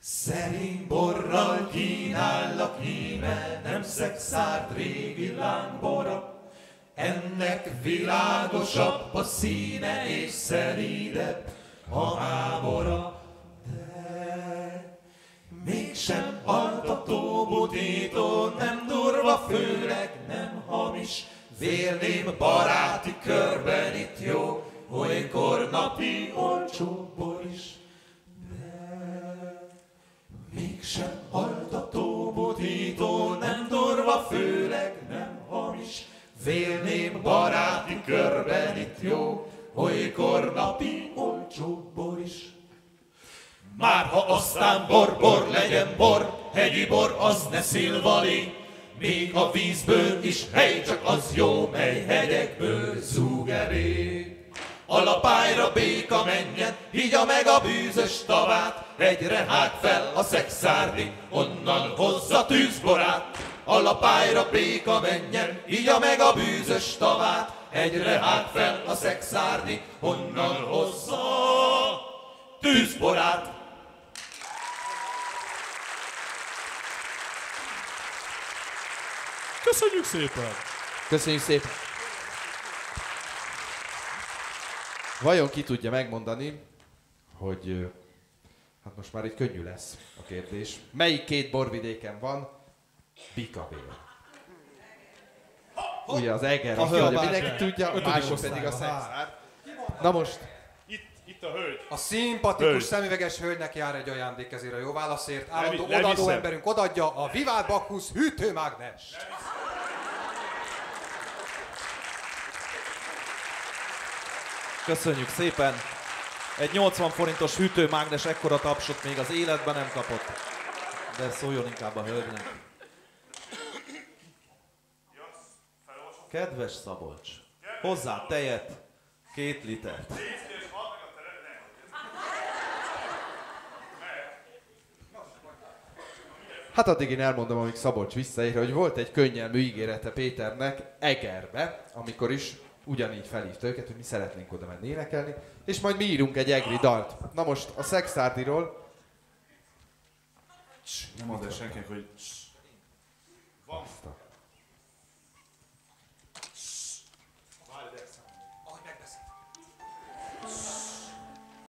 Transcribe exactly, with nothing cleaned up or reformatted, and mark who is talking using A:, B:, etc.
A: Szerény borral kínállak íme, nem szexárd régi lámbora. Ennek világosabb a színe és szerídebb a mámora. De mégsem altató, butító, nem durva, főleg nem hamis. Vélném baráti körben itt jó, olykor napi olcsó bor is. Mégsem altató, butító, nem durva, főleg nem hamis. Vélném baráti körben itt jó, olykor napi olcsó bor is. Már ha aztán bor, bor legyen bor, hegyi bor az ne szilvali. Még a vízből is hely, csak az jó, mely hegyekből zúg elég. A lapályra béka menjen, higgya meg a bűzös tavát, egyre hág fel a szexárdi, onnan hozza tűzborát. A lapályra béka menjen, higgya meg a bűzös tavát, egyre hág fel a szexárdi, onnan hozza tűzborát.
B: Köszönjük szépen!
C: Köszönjük szépen! Vajon ki tudja megmondani, hogy hát most már itt könnyű lesz a kérdés. Melyik két borvidéken van bikabél? Ugye az Eger,
B: A
C: azt mondja,
B: Hölbás.
C: mindenki tudja,
B: Ötödik
C: mások
B: osztályban.
C: pedig a szexár. Na most,
B: Itt, itt a hölgy.
D: A szimpatikus,
B: Hölgy.
D: szemüveges hölgynek jár egy ajándék ezért a jó válaszért. Állandó
B: Nem- nem
D: odaadó
B: hiszem.
D: emberünk odaadja a Vivád Bacchus hűtőmágnes.
E: Köszönjük szépen! Egy nyolcvan forintos hűtőmágnes ekkora tapsot még az életben nem kapott. De szóljon inkább a hölgynek. Kedves Szabolcs, hozzá tejet, két litert.
C: hát addig én elmondom, amíg Szabolcs visszaér, hogy volt egy könnyelmű ígérete Péternek Egerbe, amikor is ugyanígy felhívta őket, hogy mi szeretnénk oda menni énekelni, és majd mi írunk egy egri dalt. Na most a szexárdiról...
B: Nem mondd el senkinek, hogy...
C: Baszta.